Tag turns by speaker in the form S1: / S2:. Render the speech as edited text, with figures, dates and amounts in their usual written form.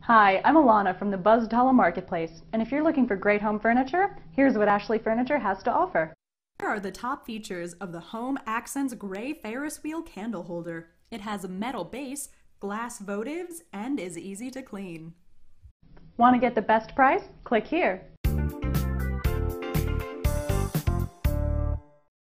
S1: Hi, I'm Alana from the Buzztala Marketplace, and if you're looking for great home furniture, here's what Ashley Furniture has to offer.
S2: Here are the top features of the Home Accents Gray Ferris Wheel Candle Holder. It has a metal base, glass votives, and is easy to clean.
S1: Want to get the best price? Click here.